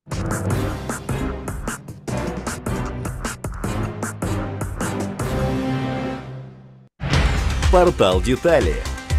Портал Детали.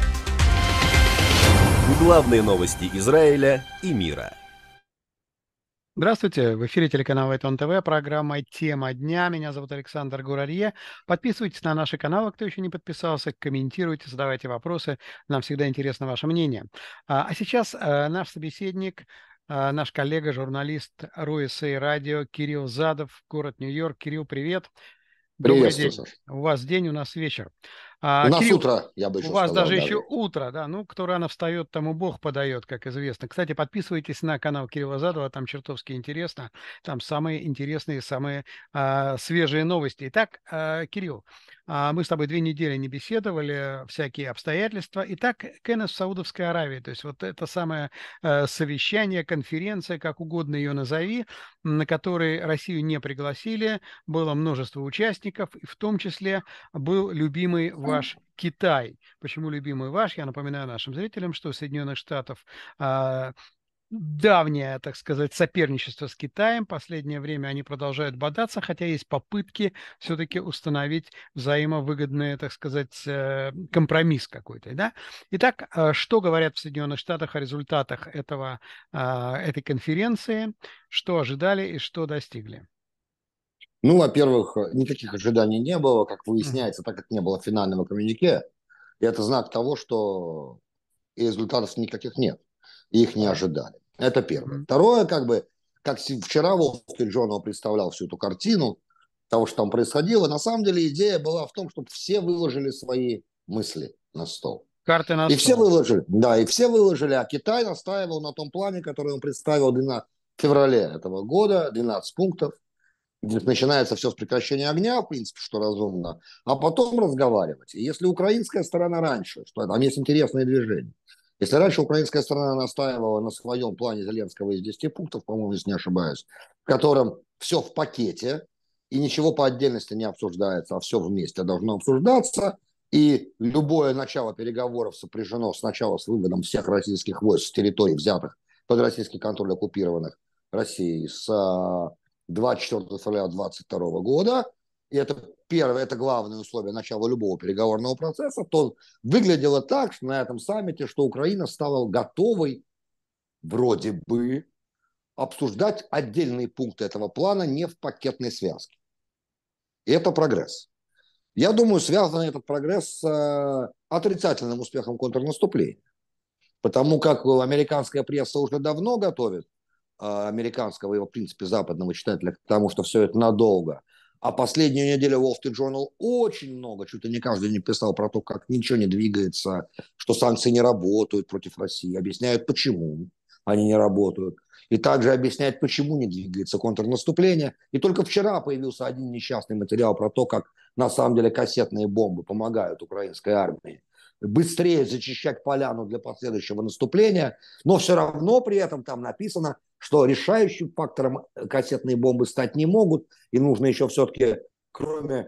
Главные новости Израиля и мира. Здравствуйте, в эфире телеканала Айтон ТВ, программа «Тема дня». Меня зовут Александр Гурарье. Подписывайтесь на наши каналы, кто еще не подписался, комментируйте, задавайте вопросы. Нам всегда интересно ваше мнение. А сейчас наш собеседник, наш коллега, журналист РУ-СА радио Кирилл Задов, город Нью-Йорк. Кирилл, привет. Добрый Приветствую, день. Саша. У вас день, у нас вечер. У нас Кирилл, утро, я бы у еще вас сказал. даже Да, еще утро, да. Ну, кто рано встает, тому Бог подает, как известно. Кстати, подписывайтесь на канал Кирилла Задова, там чертовски интересно. Там самые интересные, самые свежие новости. Итак, Кирилл, мы с тобой 2 недели не беседовали, всякие обстоятельства. Итак, Кеннес в Саудовской Аравии, то есть вот это самое совещание, конференция, как угодно ее назови, на которой Россию не пригласили, было множество участников, и в том числе был любимый ваш Китай. Почему любимый ваш? Я напоминаю нашим зрителям, что у Соединенных Штатов давнее, так сказать, соперничество с Китаем. Последнее время они продолжают бодаться, хотя есть попытки все-таки установить взаимовыгодный, так сказать, компромисс какой-то. Да? Итак, что говорят в Соединенных Штатах о результатах этой конференции? Что ожидали и что достигли? Ну, во-первых, никаких ожиданий не было, как выясняется, так как не было финального коммюнике. И это знак того, что и результатов никаких нет. И их не ожидали. Это первое. Второе, как вчера Wall Street Journal представлял всю эту картину того, что там происходило, на самом деле идея была в том, чтобы все выложили свои мысли на стол. Карты на И стол. все выложили, да, и все выложили, а Китай настаивал на том плане, который он представил в феврале этого года, 12 пунктов. Начинается все с прекращения огня, в принципе, что разумно, а потом разговаривать. И если украинская сторона раньше, что там есть интересные движения, если раньше украинская сторона настаивала на своем плане Зеленского из 10 пунктов, по-моему, если не ошибаюсь, в котором все в пакете, и ничего по отдельности не обсуждается, а все вместе должно обсуждаться, и любое начало переговоров сопряжено сначала с выводом всех российских войск с территорий, взятых под российский контроль, оккупированных Россией, с 24 февраля 2022 года, и это первое, это главное условие начала любого переговорного процесса, то выглядело так, что на этом саммите, что Украина стала готовой вроде бы обсуждать отдельные пункты этого плана не в пакетной связке. И это прогресс. Я думаю, связан этот прогресс с отрицательным успехом контрнаступления. Потому как американская пресса уже давно готовит американского и, в принципе, западного читателя к тому, что все это надолго. А последнюю неделю Wall Street Journal очень много, чуть ли не каждый день писал про то, как ничего не двигается, что санкции не работают против России, объясняют, почему они не работают. И также объясняют, почему не двигается контрнаступление. И только вчера появился один несчастный материал про то, как на самом деле кассетные бомбы помогают украинской армии быстрее зачищать поляну для последующего наступления, но все равно при этом там написано, что решающим фактором кассетные бомбы стать не могут, и нужно еще все-таки, кроме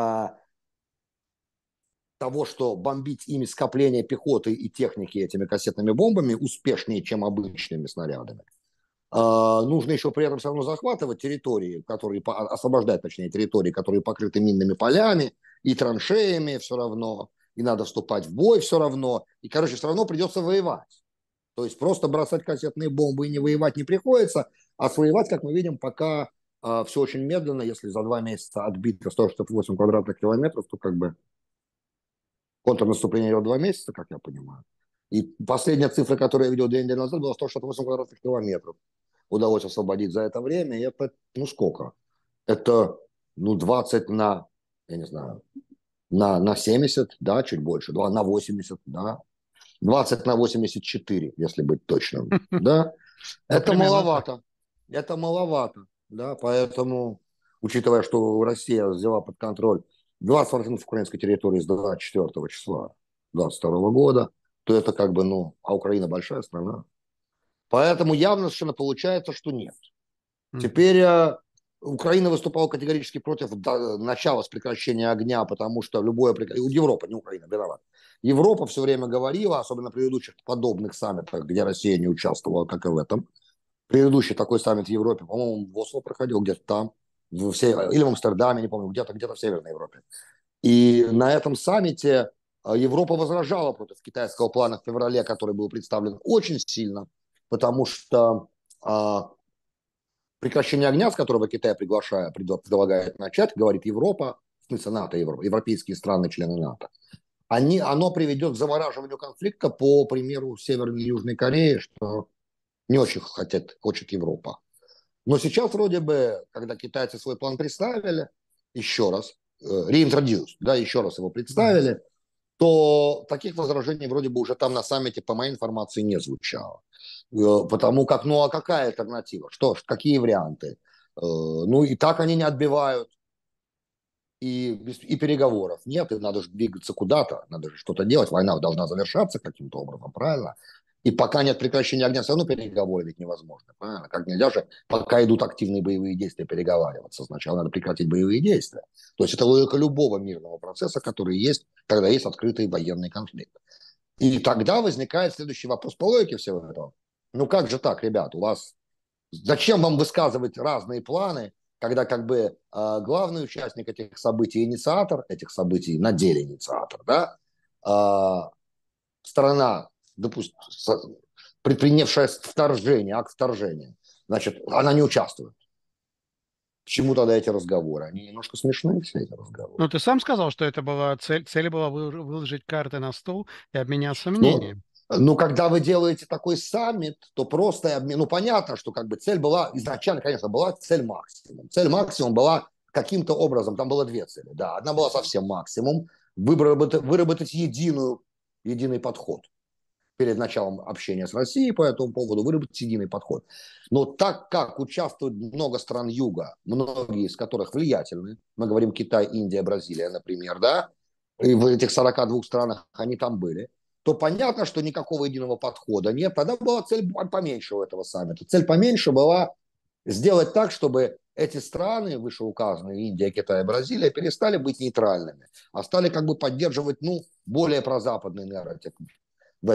того, что бомбить ими скопление пехоты и техники этими кассетными бомбами успешнее, чем обычными снарядами, нужно еще при этом все равно захватывать территории, освобождать, точнее, территории, которые покрыты минными полями и траншеями все равно, и надо вступать в бой все равно, и, короче, все равно придется воевать. То есть просто бросать кассетные бомбы и не воевать не приходится, а воевать, как мы видим, пока все очень медленно. Если за 2 месяца отбито 168 квадратных километров, то как бы контрнаступление идет 2 месяца, как я понимаю. И последняя цифра, которую я видел 2 недели назад, была 168 квадратных километров. Удалось освободить за это время. И это, ну сколько? Это, 20 на, я не знаю, на 70, да, чуть больше, на 80, да. 20 на 84, если быть точным, да. Это маловато. Это маловато, да, поэтому, учитывая, что Россия взяла под контроль 20% украинской территории с 24 числа 22 года, то это как бы, а Украина большая страна. Поэтому явно совершенно получается, что нет. Теперь Украина выступала категорически против начала с прекращения огня, потому что Европа, не Украина, виноват. Европа все время говорила, особенно в предыдущих подобных саммитах, где Россия не участвовала, как и в этом, Предыдущий такой саммит в Европе, по-моему, в Осло проходил, где-то там, или в Амстердаме, не помню, где-то в Северной Европе. И на этом саммите Европа возражала против китайского плана в феврале, который был представлен очень сильно, потому что прекращение огня, с которого Китай предлагает начать, говорит Европа, в смысле НАТО, европейские страны, члены НАТО, оно приведет к замораживанию конфликта по примеру Северной и Южной Кореи, что не очень хочет Европа. Но сейчас вроде бы, когда китайцы свой план представили, еще раз, reintroduced, да, еще раз его представили, то таких возражений вроде бы уже там на саммите, по моей информации, не звучало. Потому как, ну а какая альтернатива? Что ж, какие варианты? Ну и так они не отбивают. И переговоров нет, и надо же двигаться куда-то, надо же что-то делать. Война должна завершаться каким-то образом, правильно? И пока нет прекращения огня, все равно переговоры ведь невозможно, правильно? Как нельзя же, пока идут активные боевые действия, переговариваться. Сначала надо прекратить боевые действия. То есть это логика любого мирного процесса, который есть, когда есть открытый военный конфликт. И тогда возникает следующий вопрос по логике всего этого. Ну как же так, ребят, у вас... Зачем вам высказывать разные планы, когда как бы главный участник этих событий, инициатор этих событий, на деле инициатор, да, страна, допустим, предпринявшая вторжение, акт вторжения, значит, она не участвует. К чему тогда эти разговоры? Они немножко смешные, все эти разговоры. Ну, ты сам сказал, что это была цель была выложить карты на стол и обменяться Ну, мнением. ну, когда вы делаете такой саммит, то просто обмен... Ну, понятно, что как бы цель была, изначально, конечно, была цель максимум. Цель максимум была каким-то образом, там было две цели, да. Одна была совсем максимум, выработать единый подход перед началом общения с Россией по этому поводу, выработать единый подход. Но так как участвует много стран Юга, многие из которых влиятельны, мы говорим Китай, Индия, Бразилия, например, да, и в этих 42 странах они там были, то понятно, что никакого единого подхода нет. Тогда была цель поменьше у этого саммита. Цель поменьше была сделать так, чтобы эти страны, вышеуказанные, Индия, Китай, Бразилия, перестали быть нейтральными, а стали как бы поддерживать, ну, более прозападный нарратив в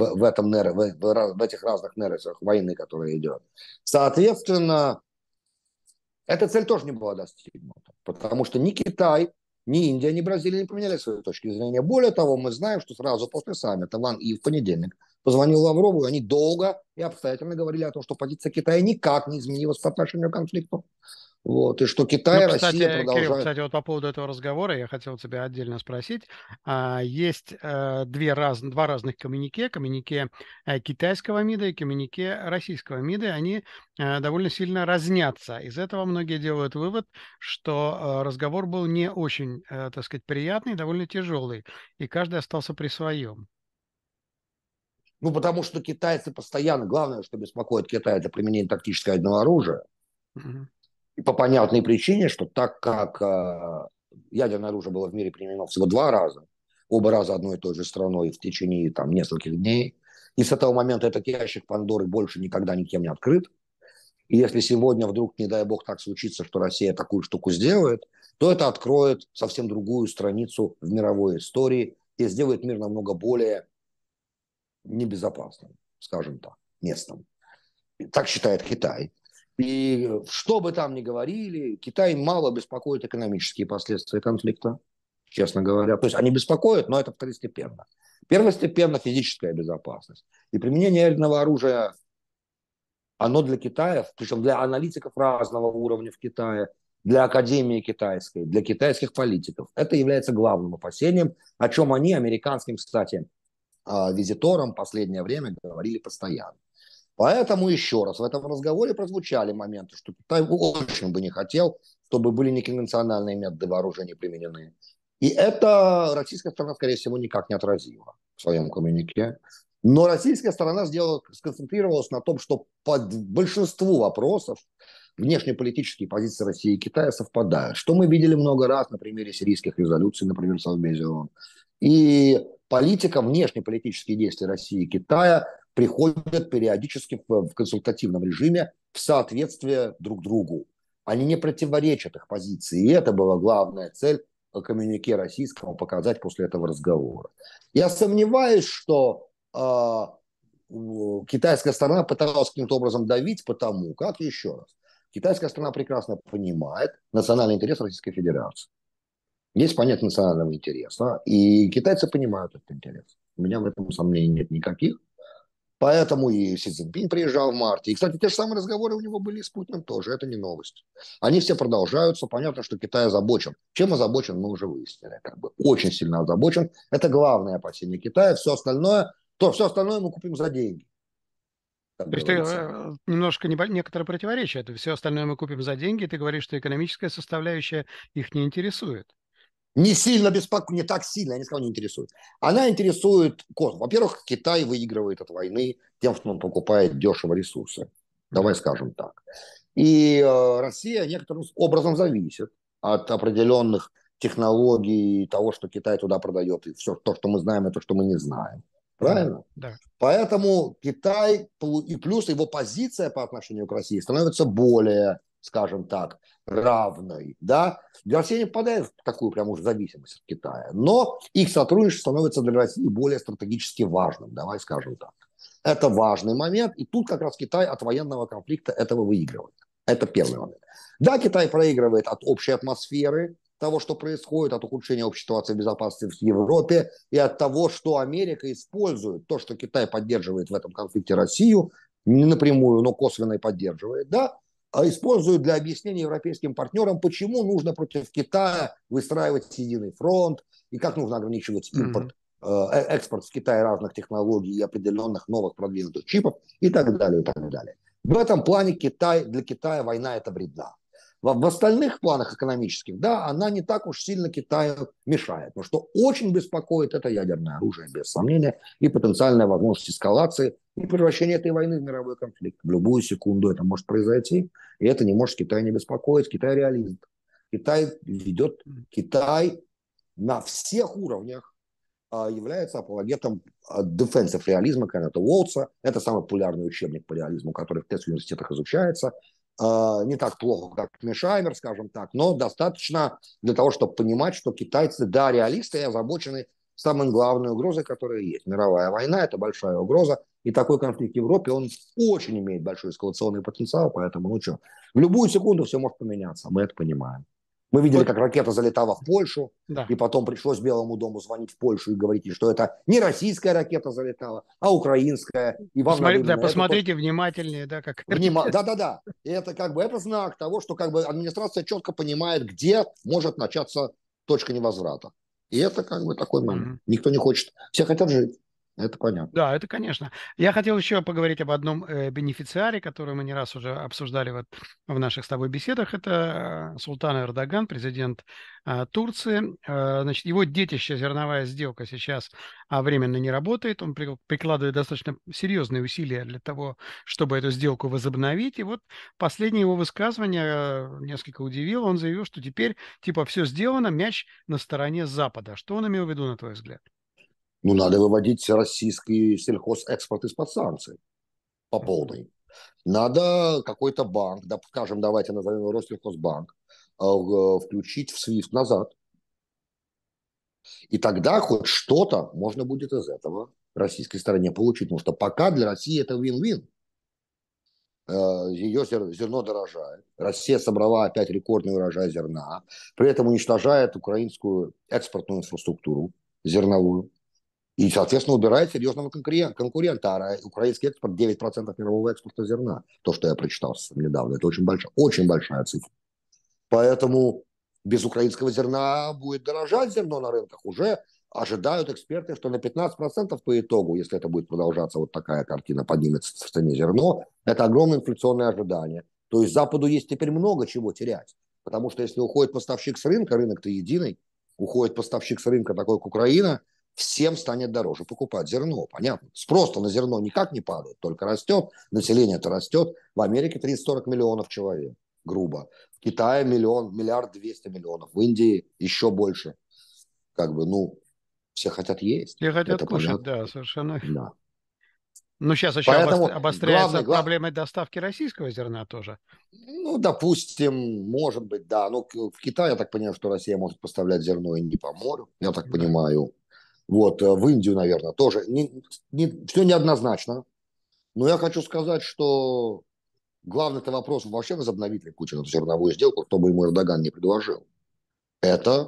этих разных нарративах войны, которая идет. Соответственно, эта цель тоже не была достигнута, потому что ни Китай, ни Индия, ни Бразилия не поменяли свои точки зрения. Более того, мы знаем, что сразу после саммита Ван И в понедельник позвонил Лаврову, и они долго и обстоятельно говорили о том, что позиция Китая никак не изменилась по отношению к конфликту. Вот, и что Китай Ну, и Россия кстати, Кирилл, продолжают... вот по поводу этого разговора я хотел тебя отдельно спросить. Есть два разных коммюнике. Коммюнике китайского МИДа и коммюнике российского МИДа. Они довольно сильно разнятся. Из этого многие делают вывод, что разговор был не очень, так сказать, приятный, довольно тяжелый. И каждый остался при своем. Ну, потому что китайцы постоянно, главное, что беспокоит Китай, это применение тактического ядерного оружия. Мгм. И по понятной причине, что так как ядерное оружие было в мире применено всего 2 раза, оба раза одной и той же страной в течение там, нескольких дней, и с этого момента этот ящик Пандоры больше никогда никем не открыт. И если сегодня вдруг, не дай бог, так случится, что Россия такую штуку сделает, то это откроет совсем другую страницу в мировой истории и сделает мир намного более небезопасным, скажем так, местом. Так считает Китай. И что бы там ни говорили, Китай мало беспокоит экономические последствия конфликта, честно говоря. То есть они беспокоят, но это второстепенно. Первостепенно физическая безопасность. И применение ядерного оружия, оно для Китая, причем для аналитиков разного уровня в Китае, для Академии китайской, для китайских политиков, это является главным опасением, о чем они, американским, кстати, визиторам в последнее время говорили постоянно. Поэтому еще раз в этом разговоре прозвучали моменты, что Китай очень бы не хотел, чтобы были неконвенциональные методы вооружения применены. И это российская сторона, скорее всего, никак не отразила в своем коммюнике. Но российская сторона сконцентрировалась на том, что под большинству вопросов внешнеполитические позиции России и Китая совпадают. Что мы видели много раз на примере сирийских резолюций, например, в Совбезе ООН. И политика, внешнеполитические действия России и Китая приходят периодически в консультативном режиме в соответствие друг другу. Они не противоречат их позиции. И это была главная цель коммюнике российского показать после этого разговора. Я сомневаюсь, что китайская сторона пыталась каким-то образом давить, потому как, еще раз, китайская сторона прекрасно понимает национальный интерес Российской Федерации. Есть понятие национального интереса, и китайцы понимают этот интерес. У меня в этом сомнений нет никаких. Поэтому и Си Цзиньпин приезжал в марте. И, кстати, те же самые разговоры у него были и с Путиным тоже. Это не новость. Они все продолжаются. Понятно, что Китай озабочен. Чем озабочен, мы уже выяснили. Как бы очень сильно озабочен. Это главное опасение Китая. Все остальное мы купим за деньги. Как То есть говорится. немножко некоторое противоречие. Это все остальное мы купим за деньги. Ты говоришь, что экономическая составляющая их не интересует. Не сильно беспокоит, не так сильно, я не сказал, не интересует. Она интересует космос. Во-первых, Китай выигрывает от войны тем, что он покупает дешево ресурсы. Давай скажем так. И Россия некоторым образом зависит от определенных технологий, того, что Китай туда продает, и все то, что мы знаем, и то, что мы не знаем. Правильно? Да. Поэтому Китай, и плюс его позиция по отношению к России становится более, скажем так, равной. Да? Россия не попадает в такую прям уж зависимость от Китая, но их сотрудничество становится для России более стратегически важным, давай скажем так. Это важный момент, и тут как раз Китай от военного конфликта этого выигрывает. Это первый момент. Да, Китай проигрывает от общей атмосферы, того, что происходит, от ухудшения общей ситуации безопасности в Европе и от того, что Америка использует то, что Китай поддерживает в этом конфликте Россию, не напрямую, но косвенно и поддерживает, да, а используют для объяснения европейским партнерам, почему нужно против Китая выстраивать единый фронт и как нужно ограничивать импорт, экспорт в Китай разных технологий и определенных новых продвинутых чипов и так далее, и так далее. В этом плане для Китая война это вредна. В остальных планах экономических, да, она не так уж сильно Китаю мешает. Но что очень беспокоит, это ядерное оружие, без сомнения, и потенциальная возможность эскалации и превращения этой войны в мировой конфликт. В любую секунду это может произойти, и это не может Китай не беспокоить. Китай реалист. Китай на всех уровнях является апологетом defensive реализма Кеннета Уолтса. Это самый популярный учебник по реализму, который в тест-университетах изучается. Не так плохо, как Мишаймер, скажем так, но достаточно для того, чтобы понимать, что китайцы, да, реалисты и озабочены самой главной угрозой, которая есть. Мировая война – это большая угроза, и такой конфликт в Европе, он очень имеет большой эскалационный потенциал, поэтому, в любую секунду все может поменяться, мы это понимаем. Мы видели, как ракета залетала в Польшу, да. И потом пришлось Белому дому звонить в Польшу и говорить, что это не российская ракета залетала, а украинская. И вам посмотрите внимательнее, да, как. Да. И это это знак того, что администрация четко понимает, где может начаться точка невозврата. И это такой момент. Никто не хочет. Все хотят жить. Это понятно. Да, это конечно. Я хотел еще поговорить об одном бенефициаре, который мы не раз уже обсуждали в наших с тобой беседах. Это Султан Эрдоган, президент Турции. Значит, его детище, зерновая сделка, сейчас временно не работает. Он прикладывает достаточно серьезные усилия для того, чтобы эту сделку возобновить. И вот последнее его высказывание несколько удивило. Он заявил, что теперь все сделано, мяч на стороне Запада. Что он имел в виду, на твой взгляд? Надо выводить российский сельхозэкспорт из-под санкций по полной. Надо какой-то банк, скажем, давайте назовем его Россельхозбанк, включить в SWIFT назад. И тогда хоть что-то можно будет из этого российской стороне получить. Потому что пока для России это вин-вин. Ее зерно дорожает. Россия собрала опять рекордный урожай зерна. При этом уничтожает украинскую экспортную инфраструктуру зерновую. И, соответственно, убирает серьезного конкурента. А украинский экспорт 9% мирового экспорта зерна. То, что я прочитал недавно. Это очень большая цифра. Поэтому без украинского зерна будет дорожать зерно на рынках. Уже ожидают эксперты, что на 15% по итогу, если это будет продолжаться, вот такая картина, поднимется в цене зерно. Это огромное инфляционное ожидание. То есть Западу есть теперь много чего терять. Потому что если уходит поставщик с рынка, рынок-то единый, уходит поставщик с рынка, такой как Украина, всем станет дороже покупать зерно, понятно. Спрос на зерно никак не падает, только растет, население-то растет. В Америке 30-40 миллионов человек, грубо. В Китае 1 миллиард 200 миллионов, в Индии еще больше. Все хотят есть. Все хотят кушать, понятно. Да, совершенно. Да. Но сейчас еще обостряется проблема доставки российского зерна тоже. Допустим, может быть, да. Но в Китае, я так понимаю, что Россия может поставлять зерно и не по морю, я так понимаю. В Индию, наверное, тоже. Все неоднозначно. Но я хочу сказать, что главный-то вопрос вообще возобновить ли Путин эту зерновую сделку, кто бы ему Эрдоган не предложил. Это,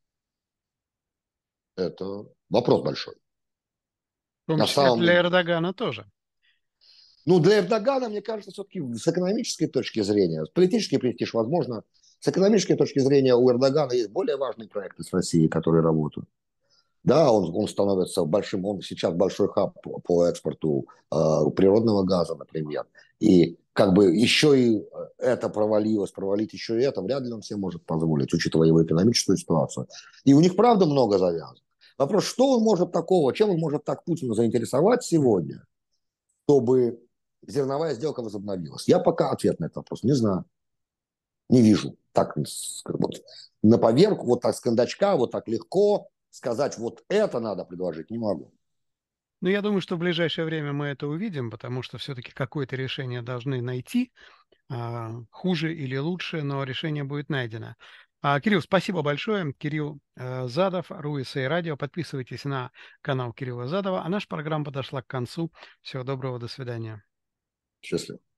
это вопрос большой. В том На числе самом для Эрдогана тоже. Ну, для Эрдогана, мне кажется, все-таки с экономической точки зрения, с политический престиж, возможно, с экономической точки зрения у Эрдогана есть более важные проекты с Россией, которые работают. Да, он становится большим, он сейчас большой хаб по экспорту природного газа, например. И как бы еще и это провалилось, провалить еще и это, вряд ли он себе может позволить, учитывая его экономическую ситуацию. И у них, правда, много завязок. Вопрос, что он может такого, чем он может так Путина заинтересовать сегодня, чтобы зерновая сделка возобновилась? Я пока ответ на этот вопрос не знаю, не вижу. Так вот, на поверку, вот так с кондачка, вот так легко сказать, вот это надо предложить, не могу. Ну, я думаю, что в ближайшее время мы это увидим, потому что все-таки какое-то решение должны найти, хуже или лучше, но решение будет найдено. Кирилл, спасибо большое. Кирилл Задов, РУ-СА Радио. Подписывайтесь на канал Кирилла Задова. А наша программа подошла к концу. Всего доброго, до свидания. Счастливо.